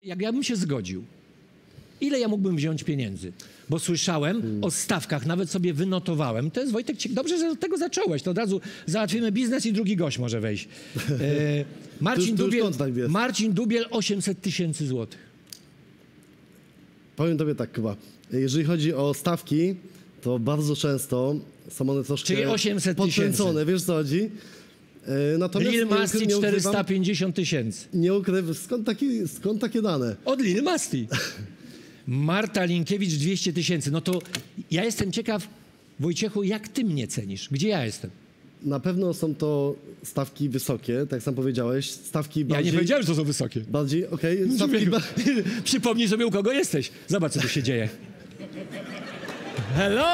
Jak ja bym się zgodził, ile ja mógłbym wziąć pieniędzy? Bo słyszałem o stawkach, nawet sobie wynotowałem. To jest, Wojtek, dobrze, że od tego zacząłeś. To od razu załatwimy biznes i drugi gość może wejść. Marcin Dubiel 800 000 złotych. Powiem tobie tak, Kuba. Jeżeli chodzi o stawki, to bardzo często są one troszkę czyli 800 000. podkręcone, wiesz co chodzi? Natomiast Lil Masti 450 000. Nie ukrywam, skąd takie dane? Od Lil Masti. Marta Linkiewicz 200 000. No to ja jestem ciekaw, Wojciechu, jak ty mnie cenisz? Gdzie ja jestem? Na pewno są to stawki wysokie, tak jak sam powiedziałeś. Stawki bardziej... Ja nie powiedziałem, że to są wysokie. Bardziej, okej. Przypomnij sobie, u kogo jesteś. Zobacz, co tu się dzieje. Hello!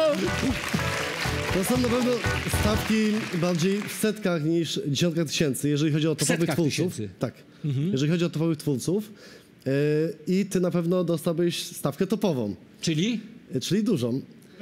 To są na pewno stawki bardziej w setkach niż dziesiątkach tysięcy, jeżeli chodzi o topowych twórców. Tak. Jeżeli chodzi o topowych twórców. I ty na pewno dostałbyś stawkę topową. Czyli? Czyli dużą.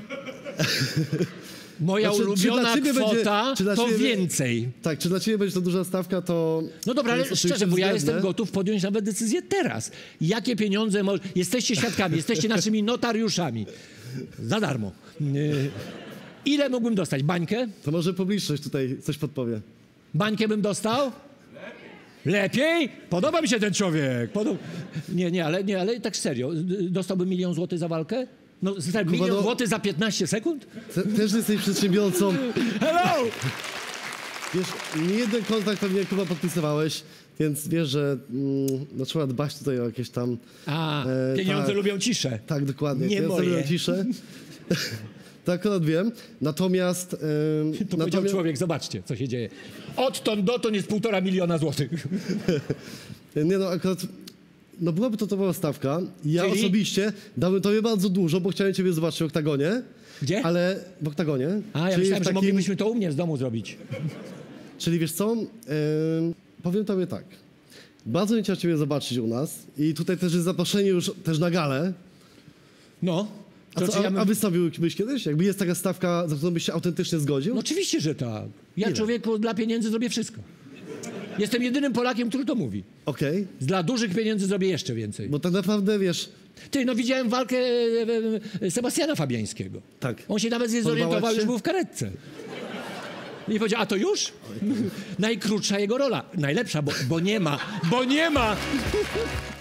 Moja ulubiona kwota to więcej. Tak, czy dla ciebie będzie to duża stawka, to... No dobra, ale szczerze, bo ja jestem gotów podjąć nawet decyzję teraz. Jakie pieniądze... Jesteście świadkami, jesteście naszymi notariuszami. Za darmo. Ile mógłbym dostać? Bańkę? To może publiczność tutaj coś podpowie. Bańkę bym dostał? Lepiej? Podoba mi się ten człowiek. Nie, ale tak serio. Dostałbym 1 000 000 złotych za walkę? No, 1 000 000 złotych za 15 sekund? Też jesteś przedsiębiorcą. Hello! Wiesz, nie jeden kontrakt pewnie chyba podpisywałeś, więc wiesz, że trzeba dbać tutaj o jakieś tam... pieniądze lubią ciszę. Tak, dokładnie. Nie pieniądze lubią ciszę. Tak akurat wiem. Natomiast... To powiedział człowiek, zobaczcie, co się dzieje. Odtąd dotąd jest 1,5 miliona złotych. Nie no, akurat... No byłaby to topowa stawka. Ja czyli? Osobiście dałbym tobie bardzo dużo, bo chciałem ciebie zobaczyć w oktagonie. Gdzie? Ale w oktagonie. Ja myślałem, że moglibyśmy to u mnie z domu zrobić. Czyli wiesz co? Powiem tobie tak. Bardzo bym chciał ciebie zobaczyć u nas. I tutaj też jest zaproszenie już też na galę. No. A wystawiłbyś kiedyś? Jakby jest taka stawka, za którą byś się autentycznie zgodził? No oczywiście, że tak. Ja człowieku dla pieniędzy zrobię wszystko. Jestem jedynym Polakiem, który to mówi. Okej. Dla dużych pieniędzy zrobię jeszcze więcej. Bo tak naprawdę, wiesz... Ty, no widziałem walkę Sebastiana Fabiańskiego. Tak. On się nawet zorientował, już był w karetce. I powiedział, a to już? Najkrótsza jego rola. Najlepsza, bo nie ma. Bo nie ma!